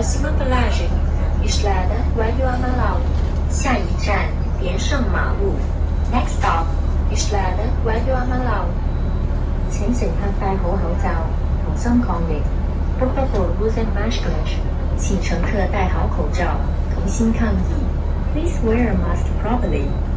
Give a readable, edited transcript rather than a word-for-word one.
próxima paragem, Estrada Velho Amaral. 下一站，连胜马路。Next stop, Estrada Velho Amaral. 請乘客戴好口罩，同心抗疫。Por favor, usem máscaras. 請乘客戴好口罩，同心抗疫。Please wear a mask properly.